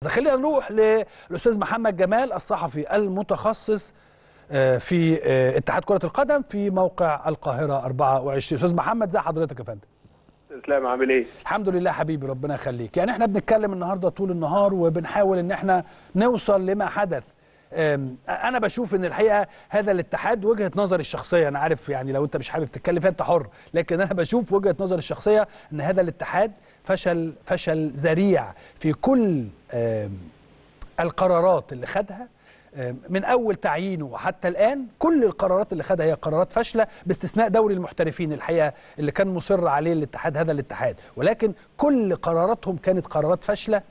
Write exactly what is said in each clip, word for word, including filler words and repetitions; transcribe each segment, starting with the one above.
خلينا نروح للاستاذ محمد جمال الصحفي المتخصص في اتحاد كرة القدم في موقع القاهرة أربعة وعشرين. استاذ محمد، زي حضرتك يا فندم؟ اسلام، عامل ايه؟ الحمد لله حبيبي، ربنا يخليك. يعني احنا بنتكلم النهارده طول النهار وبنحاول ان احنا نوصل لما حدث. انا بشوف ان الحقيقه هذا الاتحاد، وجهه نظري الشخصيه، انا عارف يعني لو انت مش حابب تتكلم فيها انت حر، لكن انا بشوف وجهه نظري الشخصيه ان هذا الاتحاد فشل فشل ذريع في كل القرارات اللي خدها من اول تعيينه وحتى الان. كل القرارات اللي خدها هي قرارات فاشله، باستثناء دوري المحترفين الحقيقه اللي كان مصر عليه الاتحاد هذا الاتحاد، ولكن كل قراراتهم كانت قرارات فاشله.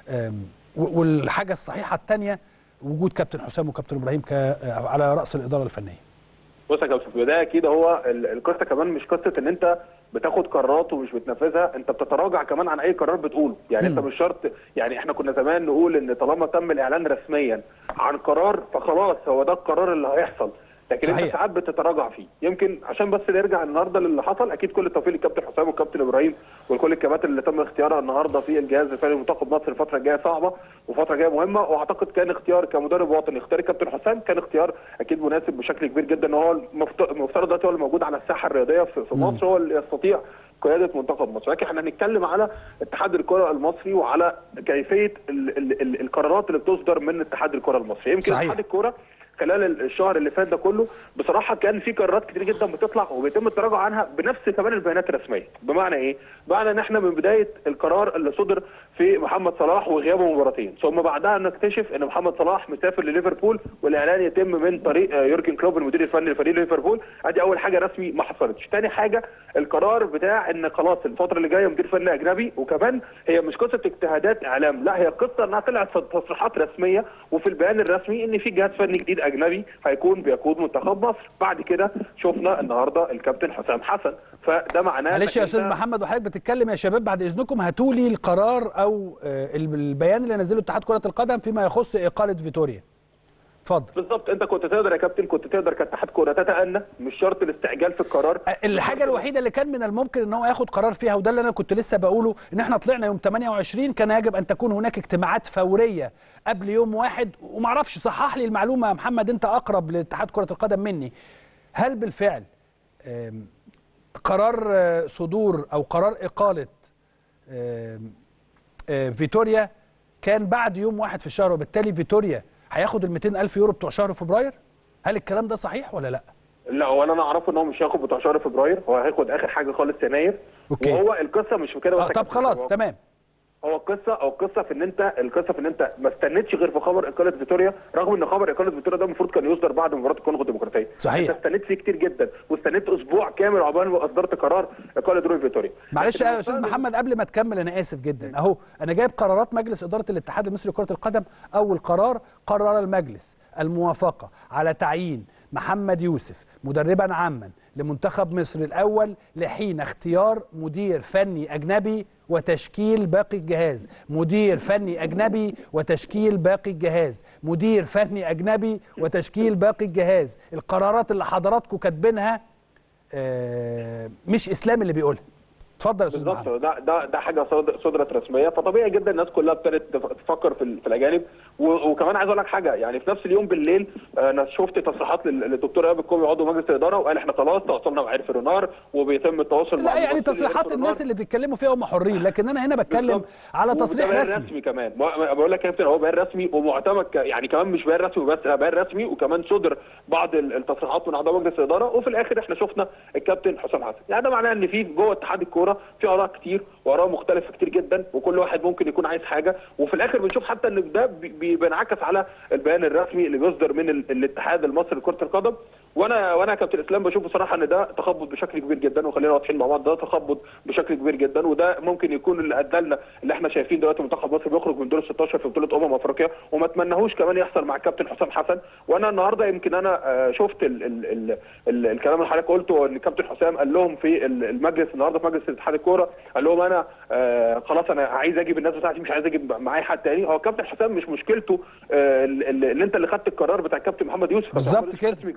والحاجه الصحيحه الثانيه وجود كابتن حسام وكابتن ابراهيم على راس الاداره الفنيه. بص يا كابتن، في البدايه اكيد هو القصه كمان مش قصه ان انت بتاخد قرارات ومش بتنفذها، انت بتتراجع كمان عن اي قرار بتقوله، يعني م. انت مش شرط. يعني احنا كنا زمان نقول ان طالما تم الاعلان رسميا عن قرار فخلاص هو ده القرار اللي هيحصل، لكن صحيح. انت ساعات بتتراجع فيه. يمكن عشان بس نرجع النهارده للي حصل، اكيد كل التوفيق للكابتن حسام والكابتن ابراهيم وكل الكباتن اللي تم اختيارها النهارده في الجهاز الفني لمنتخب مصر. الفتره الجايه صعبه وفتره جايه مهمه، واعتقد كان اختيار كمدرب وطني اختيار الكابتن حسام كان اختيار اكيد مناسب بشكل كبير جدا، ان هو المفترض دلوقتي هو اللي موجود على الساحه الرياضيه في مصر، هو اللي يستطيع قياده منتخب مصر. لكن احنا هنتكلم على اتحاد الكره المصري وعلى كيفيه ال ال ال القرارات اللي بتصدر من اتحاد الكره المصري. يمكن صحيح. اتحاد الكره خلال الشهر اللي فات ده كله بصراحه كان في قرارات كتير جدا بتطلع وبيتم التراجع عنها بنفس كمان البيانات الرسميه. بمعنى ايه؟ بمعنى ان احنا من بدايه القرار اللي صدر في محمد صلاح وغيابه مباراتين، ثم بعدها نكتشف ان محمد صلاح مسافر لليفربول والاعلان يتم من طريق يورجن كلوب المدير الفني لفريق ليفربول. ادي اول حاجه رسمي ما حصلتش. ثاني حاجه القرار بتاع ان خلاص الفتره اللي جايه مدير فني اجنبي، وكمان هي مش قصه اجتهادات اعلام، لا هي قصه انها طلعت تصريحات رسميه وفي البيان الرسمي ان في جهاز فني جديد اجنبي هيكون بيقود منتخب مصر. بعد كده شفنا النهارده الكابتن حسام حسن، فده معناه معلش يا استاذ محمد وحضرتك بتتكلم يا شباب بعد اذنكم هاتوا لي القرار او البيان اللي نزله اتحاد كره القدم فيما يخص اقاله فيتوريا. اتفضل. بالظبط، انت كنت تقدر يا كابتن، كنت تقدر كاتحاد كوره تتأنى، مش شرط الاستعجال في القرار. الحاجه الوحيده اللي كان من الممكن ان هو ياخد قرار فيها، وده اللي انا كنت لسه بقوله، ان احنا طلعنا يوم ثمانية وعشرين كان يجب ان تكون هناك اجتماعات فوريه قبل يوم واحد. وما اعرفش، صحح لي المعلومه يا محمد، انت اقرب لاتحاد كره القدم مني. هل بالفعل قرار صدور او قرار اقاله فيتوريا كان بعد يوم واحد في الشهر، وبالتالي فيتوريا هياخد ال مئتين ألف يورو بتوع شهر فبراير؟ هل الكلام ده صحيح ولا لا؟ لا، هو انا اعرفه ان هو مش هياخد بتوع شهر فبراير، هو هياخد اخر حاجه خالص يناير. أوكي. وهو القصه مش في كده. آه طب خلاص تمام. هو القصه او القصه في ان انت القصه في ان انت ما استنيتش غير في خبر اقاله فيتوريا، رغم ان خبر اقاله فيتوريا ده المفروض كان يصدر بعد مباراه الكونغو الديمقراطيه. صحيح. انت استنيت فيه كتير جدا، واستنيت اسبوع كامل عقبال ما اصدرت قرار اقاله روي فيتوريا. معلش يا استاذ محمد قبل ما تكمل، انا اسف جدا. اهو انا جايب قرارات مجلس اداره الاتحاد المصري لكره القدم. اول قرار: قرر المجلس الموافقه على تعيين محمد يوسف مدربا عاما لمنتخب مصر الاول لحين اختيار مدير فني اجنبي وتشكيل باقي الجهاز. مدير فني اجنبي وتشكيل باقي الجهاز. مدير فني اجنبي وتشكيل باقي الجهاز. القرارات اللي حضراتكم كاتبينها آه مش اسلام اللي بيقولها. اتفضل يا استاذ محمد. بالظبط، ده ده ده حاجه صدرت رسميه، فطبيعي جدا الناس كلها ابتدت تفكر في في الاجانب. وكمان عايز اقول لك حاجه، يعني في نفس اليوم بالليل انا شفت تصريحات للدكتور ايهاب الكومي عضو مجلس الاداره، وقال احنا خلاص تواصلنا مع عرف رونار وبيتم التواصل مع. لا يعني تصريحات الناس اللي بيتكلموا فيها هم حرين، لكن انا هنا بتكلم على تصريح رسمي. رسمي كمان بقول لك يا كابتن، هو بيان رسمي ومعتمد، يعني كمان مش بيان رسمي بس، بيان رسمي وكمان صدر بعض التصريحات من اعضاء مجلس الاداره، وفي الاخر احنا شفنا الكابتن حسام حسن. يعني ده معناه ان في جوه اتحاد الكوره في اراء كتير واراء مختلفه كتير جدا، وكل واحد ممكن يكون عايز حاجه، وفي الاخر بنشوف حتى ان ده بينعكس على البيان الرسمي اللي بيصدر من الاتحاد المصري لكره القدم. وانا وانا كابتن اسلام بشوف بصراحه ان ده تخبط بشكل كبير جدا، وخلينا واضحين مع بعض، ده تخبط بشكل كبير جدا، وده ممكن يكون اللي ادى لنا اللي احنا شايفين دلوقتي منتخب مصر بيخرج من دور ال ستاشر في بطوله امم افريقيا، وما اتمناهوش كمان يحصل مع الكابتن حسام حسن. وانا النهارده يمكن انا شفت ال ال ال ال الكلام اللي حضرتك قلته، ان الكابتن حسام قال لهم في المجلس النهارده في مجلس اتحاد الكوره، قال لهم انا آه خلاص انا عايز اجيب الناس بتاعتي، مش عايز اجيب معايا حد تاني. هو الكابتن حسام مش مشكلته آه اللي انت اللي خدت القرار بتاع الكابتن محمد يوسف. بالظبط كده، اسم كبير،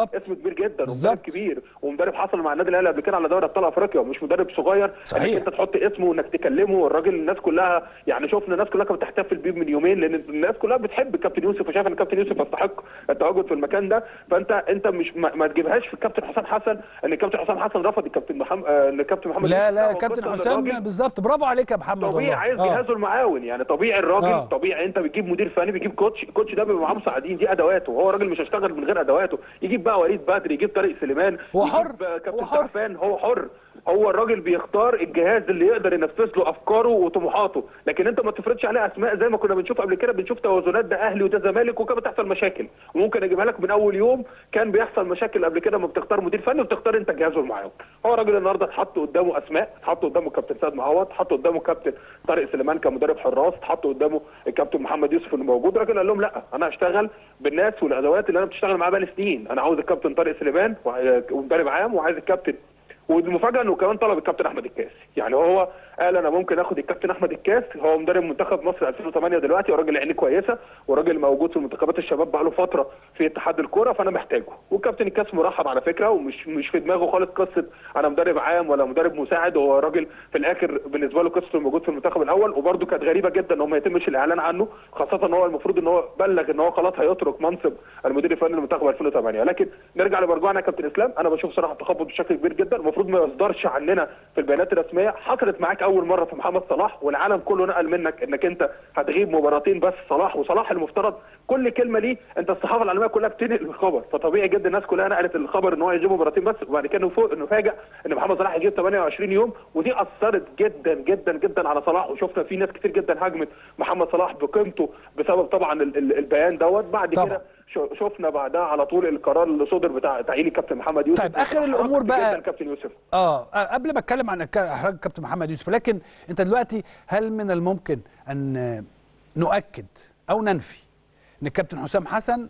بالظبط. اسم كبير جدا بالظبط. ومدرب كبير ومدرب حصل مع النادي الاهلي قبل كده على دوري ابطال افريقيا ومش مدرب صغير. صحيح. انك انت تحط اسمه وانك تكلمه الراجل الناس كلها يعني شفنا الناس كلها كانت بتحتفل بيه من يومين لان الناس كلها بتحب الكابتن يوسف وشايف ان الكابتن يوسف يستحق التواجد في المكان ده. فانت انت مش ما, ما تجيبهاش في الكابتن حسام حسن ان الكابتن حسام حسن رفض الكابتن محمد ان الكابتن محمد لا لا كابتن حسام بالظبط. برافو عليك يا محمد. طبيعي عايز آه. جهازه المعاون يعني طبيعي الراجل آه. طبيعي انت بتجيب مدير فني بيجيب كوتش الكوتش ده بيبقى معاه مساعدين دي ادواته وهو راجل مش هيشتغل من غير ادواته. يجيب بقى وليد بدري يجيب طارق سليمان هو حر يجيب كابتن سعفان هو حر. هو الراجل بيختار الجهاز اللي يقدر ينفذ له افكاره وطموحاته لكن انت ما تفرضش عليه اسماء زي ما كنا بنشوف قبل كده. بنشوف توازنات ده اهلي وده زمالك وكانت بتحصل مشاكل وممكن اجيبها لك من اول يوم. كان بيحصل مشاكل قبل كده ما بتختار مدير فني وبتختار انت جهازه المعاون. هو راجل النهارده اتحط قدامه اسماء اتحط قدامه كابتن سيد معوض اتحط قدامه كابتن طارق سليمان كمدرب حراس اتحط قدامه الكابتن محمد يوسف اللي موجود. راجل قال لهم لا انا هشتغل بالناس والادوات اللي انا بتشتغل معاها بقالي سنين. انا عاوز الكابتن طارق سليمان ومدرب عام وعايز الكابتن والمفاجاه انه كمان طلب الكابتن احمد الكاس. يعني هو قال انا ممكن اخد الكابتن احمد الكاس. هو مدرب منتخب مصر ألفين وثمانية دلوقتي وراجل عينيه كويسه وراجل موجود في منتخبات الشباب بقى له فتره في اتحاد الكوره فانا محتاجه. والكابتن الكاس مرحب على فكره ومش مش في دماغه خالص قصه انا مدرب عام ولا مدرب مساعد. هو راجل في الاخر بالنسبه له قصته موجود في المنتخب الاول وبرده كانت غريبه جدا ان هو ما يتمش الاعلان عنه خاصه ان هو المفروض ان هو بلغ ان هو خلاص هيترك منصب المدير الفني للمنتخب ألفين وثمانية. لكن نرجع لمرجوعنا يا كابتن اسلام انا بشوف صراحه تخبط بشكل كبير جدا المفروض ما يصدرش عننا في البيانات الرسميه. حصلت معاك اول مره في محمد صلاح والعالم كله نقل منك انك انت هتغيب مباراتين بس. صلاح وصلاح المفترض كل كلمه ليه انت الصحافه العالميه كلها بتنقل الخبر فطبيعي جدا الناس كلها نقلت الخبر ان هو يجيب مباراتين بس وبعد كده نفاجئ ان محمد صلاح يجيب ثمانية وعشرين يوم ودي اثرت جدا جدا جدا على صلاح. وشفنا في ناس كتير جدا هاجمت محمد صلاح بقيمته بسبب طبعا البيان دوت. بعد طبعا. كده شفنا بعدها على طول القرار اللي صدر بتاع تعيين الكابتن محمد يوسف. طيب اخر الامور بقى الكابتن يوسف اه قبل ما اتكلم عن احراج الكابتن محمد يوسف لكن انت دلوقتي هل من الممكن ان نؤكد او ننفي ان الكابتن حسام حسن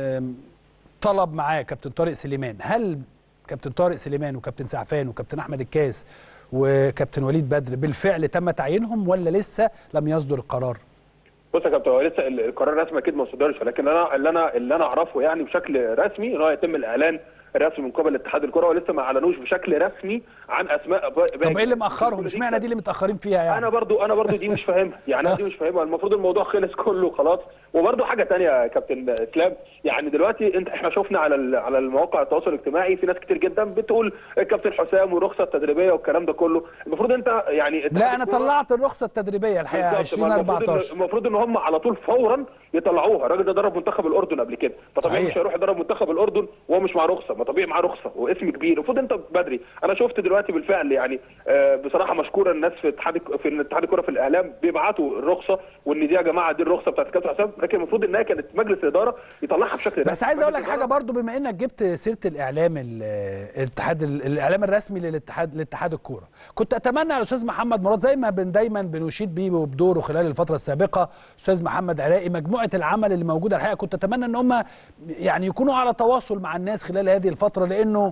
طلب معاه كابتن طارق سليمان؟ هل كابتن طارق سليمان وكابتن سعفان وكابتن احمد الكاس وكابتن وليد بدر بالفعل تم تعيينهم ولا لسه لم يصدر القرار؟ بص يا كابتن هو لسه القرار الرسمي اكيد ما صدرش لكن انا اللي انا اللي انا اعرفه يعني بشكل رسمي ان هو يتم الاعلان رسمي من قبل اتحاد الكره ولسه ما اعلنوش بشكل رسمي عن اسماء. طب ايه اللي مأخرهم؟ اشمعنى دي اللي متأخرين فيها يعني؟ انا برضو انا برضو دي مش فاهمها يعني دي مش فاهمها. المفروض الموضوع خلص كله خلاص. وبرضو حاجه ثانيه يا كابتن اسلام يعني دلوقتي انت احنا شفنا على على المواقع التواصل الاجتماعي في ناس كتير جدا بتقول الكابتن حسام والرخصه التدريبيه والكلام ده كله. المفروض انت يعني لا انا طلعت الرخصه التدريبيه الحقيقه ألفين وأربعتاشر. المفروض ان هم على طول فورا يطلعوها. الراجل ده درب منتخب الاردن قبل كده فطبيعي مش هيروح يدرب منتخب الاردن وهو مش معاه رخصه. ما طبيعي معاه رخصه واسم كبير المفروض انت بدري. انا شفت دلوقتي بالفعل يعني آه بصراحه مشكوره الناس في اتحاد في اتحاد الكره في الاعلام بيبعتوا الرخصه وان دي يا جماعه دي الرخصه بتاعت الكابتن حسام لكن المفروض انها كانت مجلس الاداره يطلعها بشكل رسمي. بس عايز اقول لك حاجه برضو بما انك جبت سيره الاعلام الاتحاد الاعلام الرسمي للاتحاد لاتحاد الكوره كنت اتمنى على الاستاذ محمد مراد زي ما بن دايما بنشيد بيه وبدوره خلال الفتره السابقه استاذ محمد عراقي مجموعه العمل اللي موجوده الحقيقه كنت اتمنى ان هم يعني يكونوا على تواصل مع الناس خلال هذه الفتره لانه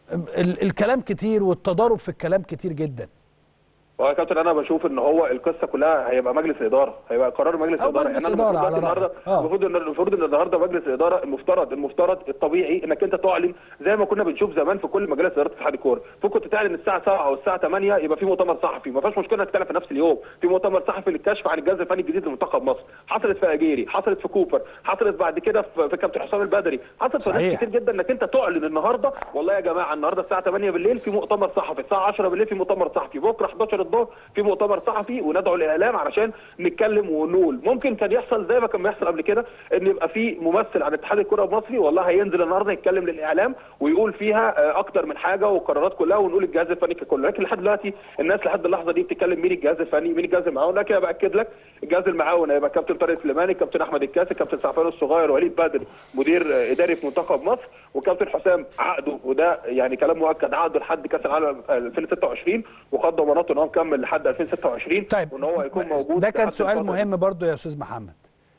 الكلام كتير والتضارب في الكلام كتير جدا. هو يا كابتن انا بشوف ان هو القصه كلها هيبقى مجلس اداره هيبقى قرار مجلس اداره يعني انا النهارده المفروض ان المفروض ان النهارده مجلس الاداره المفترض المفترض الطبيعي انك انت تعلن زي ما كنا بنشوف زمان في كل مجالس اداره اتحاد الكوره. فكنت تعلن الساعه سبعة او الساعه ثمانية يبقى في مؤتمر صحفي ما فيش مشكله انك تعلن في نفس اليوم في مؤتمر صحفي للكشف عن الجهاز الفني الجديد لمنتخب مصر. حصلت في اجيري حصلت في كوبر حصلت بعد كده في كابتن حسام البدري حصلت في ناس كتير جدا انك انت تعلن النهارده والله يا جماعه النهارده الساعه ثمانية بالليل في مؤتمر صحفي الساعه عشرة بالليل في مؤتمر صحفي بكره حداشر الظهر في مؤتمر صحفي وندعو الاعلام علشان نتكلم ونقول. ممكن كان يحصل زي ما كان بيحصل قبل كده ان يبقى في ممثل عن اتحاد الكره المصري والله هينزل النهارده يتكلم للاعلام ويقول فيها اكتر من حاجه والقرارات كلها ونقول الجهاز الفني ككل. لكن لحد دلوقتي الناس لحد اللحظه دي بتتكلم مين الجهاز الفني مين الجهاز المعاون. لكن انا باكد لك الجهاز المعاون هيبقى كابتن طارق سليماني كابتن احمد الكاسي كابتن سعفان الصغير وليد بدر مدير اداري في منتخب مصر وكابتن حسام عقده وده يعني كلام مؤكد عقده لحد كاس العالم ألفين وستة وعشرين وخد ضماناته ان هو مكمل لحد ألفين وستة وعشرين. طيب وان هو يكون موجود. ده كان سؤال مهم برضو يا استاذ محمد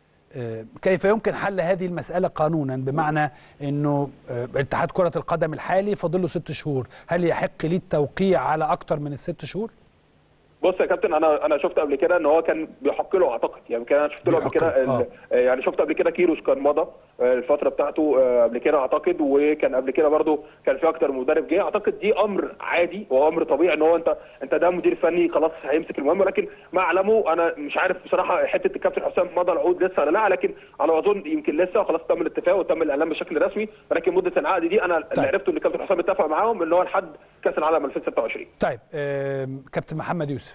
كيف يمكن حل هذه المسألة قانونا بمعنى انه اتحاد كرة القدم الحالي فاضل له ست شهور هل يحق ليه التوقيع على اكتر من الست شهور؟ بص يا كابتن، انا انا شفت قبل كده ان هو كان بيحق له اعتقد، يعني كان انا شفت له قبل كده آه. يعني شفت قبل كده كيروش كان مضى الفتره بتاعته قبل كده اعتقد، وكان قبل كده برده كان في اكتر مدرب جه. اعتقد دي امر عادي وامر طبيعي ان هو انت انت ده مدير فني خلاص هيمسك المهمه. لكن ما اعلمه انا مش عارف بصراحه حته الكابتن حسام مضى العقود لسه ولا لا، لكن على ما اظن يمكن لسه، خلاص تم الاتفاق وتم الاعلان بشكل رسمي. ولكن مده العقد دي انا اللي عرفته ان الكابتن حسام اتفق معاهم ان هو لحد كاس العالم ألفين وستة وعشرين. طيب كابتن محمد يوسف.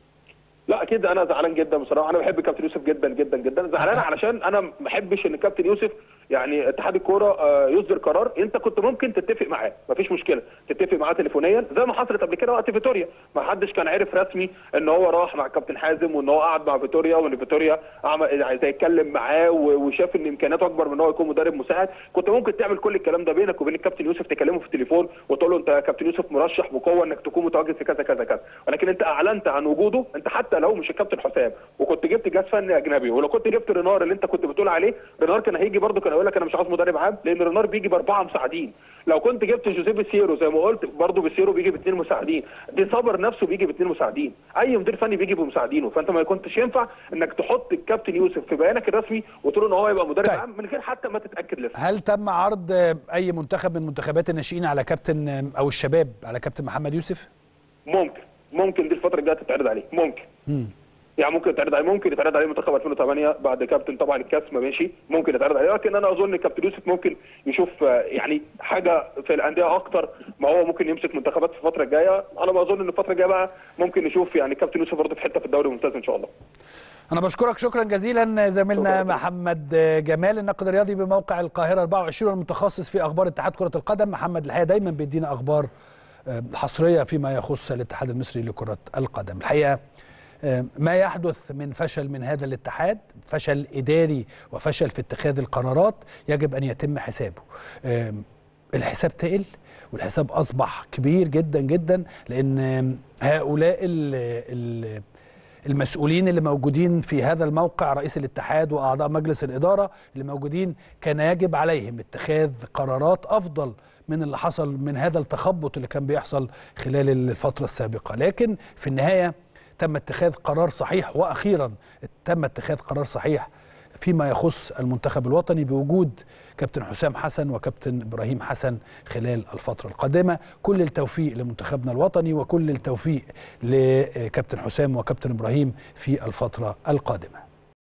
لا اكيد انا زعلان جدا بصراحه، انا بحب كابتن يوسف جدا جدا جدا. زعلان علشان انا ما بحبش ان كابتن يوسف يعني اتحاد الكوره يصدر قرار انت كنت ممكن تتفق معاه، مفيش مشكله تتفق معاه تليفونيا زي ما حصلت قبل كده وقت فيتوريا. ما حدش كان عارف رسمي ان هو راح مع كابتن حازم وان هو قعد مع فيتوريا وان فيتوريا عمل عايز يتكلم معاه وشاف ان امكانياته اكبر من ان هو يكون مدرب مساعد. كنت ممكن تعمل كل الكلام ده بينك وبين الكابتن يوسف، تكلمه في التليفون وتقول له انت يا كابتن يوسف مرشح بقوه انك تكون متواجد في كذا كذا كذا. ولكن انت اعلنت عن وجوده، انت حتى لو مش الكابتن حسام وكنت جبت جهاز فني اجنبي، ولو كنت جبت رينار اللي انت كنت بتقول عليه، رينار كان هيجي برده كان هيقول لك انا مش عاوز مدرب عام، لان رينار بيجي باربعه مساعدين. لو كنت جبت جوزيه بيسيرو زي ما قلت برده بيسيرو بيجي باثنين مساعدين، دي صبر نفسه بيجي باثنين مساعدين، اي مدير فني بيجي بمساعدينه. فانت ما كنتش ينفع انك تحط الكابتن يوسف في بيانك الرسمي وتقول ان هو يبقى مدرب طيب. عام من غير حتى ما تتاكد لسه. هل تم عرض اي منتخب من منتخبات الناشئين على كابتن او الشباب على كابتن محمد يوسف؟ ممكن ممكن دي الفتره الجايه تتعرض عليه، ممكن امم يعني ممكن يتعرض عليه ممكن يتعرض عليه منتخب ألفين وثمانية بعد كابتن طبعا الكاس ما ماشي، ممكن يتعرض عليه. لكن انا اظن كابتن يوسف ممكن يشوف يعني حاجه في الانديه اكتر ما هو ممكن يمسك منتخبات في الفتره الجايه. انا بظن ان الفتره الجايه بقى ممكن نشوف يعني كابتن يوسف برضه في حته في الدوري الممتاز ان شاء الله. انا بشكرك شكرا جزيلا زميلنا محمد جمال الناقد الرياضي بموقع القاهره أربعة وعشرين والمتخصص في اخبار اتحاد كره القدم. محمد الحقيقه دايما بيدينا اخبار حصريه فيما يخص الاتحاد المصري لكره القدم. الحقيقه ما يحدث من فشل من هذا الاتحاد، فشل إداري وفشل في اتخاذ القرارات، يجب أن يتم حسابه. الحساب تقل والحساب أصبح كبير جدا جدا، لأن هؤلاء المسؤولين اللي موجودين في هذا الموقع، رئيس الاتحاد وأعضاء مجلس الإدارة اللي موجودين، كان يجب عليهم اتخاذ قرارات أفضل من اللي حصل من هذا التخبط اللي كان بيحصل خلال الفترة السابقة. لكن في النهاية تم اتخاذ قرار صحيح، واخيرا تم اتخاذ قرار صحيح فيما يخص المنتخب الوطني بوجود كابتن حسام حسن وكابتن ابراهيم حسن خلال الفتره القادمه. كل التوفيق لمنتخبنا الوطني وكل التوفيق لكابتن حسام وكابتن ابراهيم في الفتره القادمه.